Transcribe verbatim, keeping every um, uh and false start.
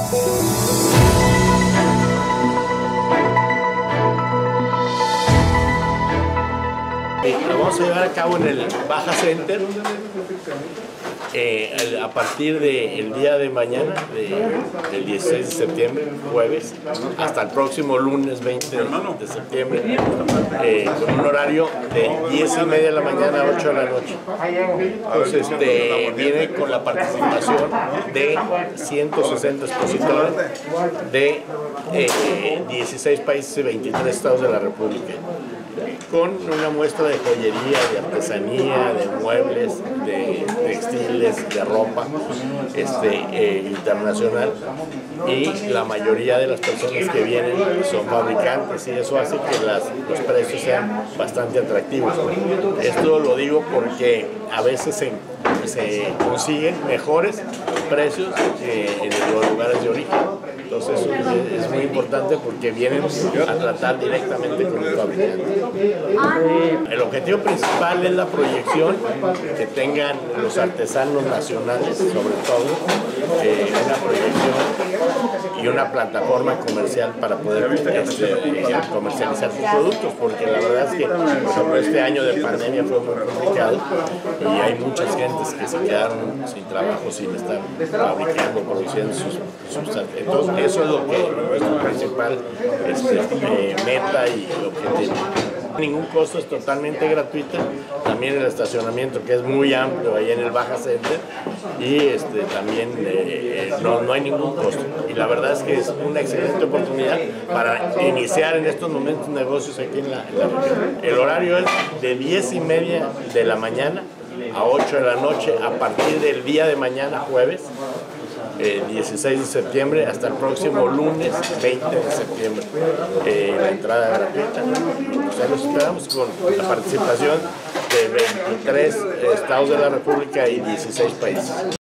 Lo vamos a llevar a cabo en el Baja Center eh, a partir del día de mañana, de, del dieciséis de septiembre, jueves, hasta el próximo lunes veinte de septiembre, eh, con un horario de diez y media de la mañana a ocho de la noche. Entonces este, viene con la participación de ciento sesenta expositores de eh, dieciséis países y veintitrés estados de la República, con una muestra de joyería, de artesanía, de muebles, de textiles, de ropa este, eh, internacional, y la mayoría de las personas que vienen son fabricantes, y eso hace que las, los precios sean bastante atractivos. Esto lo digo porque a veces se, se consiguen mejores precios que en los lugares de origen. Entonces es, es muy importante porque vienen a tratar directamente con el fabricante. El objetivo principal es la proyección que tengan los artesanos nacionales, sobre todo, eh, una proyección y una plataforma comercial para poder este, comercializar sus productos, porque la verdad es que sobre este año de pandemia fue muy complicado y hay muchas gentes que se quedaron sin trabajo, sin estar fabricando, produciendo sus, sus entonces eso es lo que es nuestro principal este, eh, meta y objetivo. Ningún costo, es totalmente gratuita. También el estacionamiento, que es muy amplio ahí en el Baja Center, y este, también eh, no, no hay ningún costo. Y la verdad es que es una excelente oportunidad para iniciar en estos momentos negocios aquí en la, en la región. El horario es de diez y media de la mañana a ocho de la noche a partir del día de mañana, jueves, Eh, dieciséis de septiembre, hasta el próximo lunes veinte de septiembre. Eh, la entrada gratuita. O sea, los esperamos con la participación de veintitrés estados de la República y dieciséis países.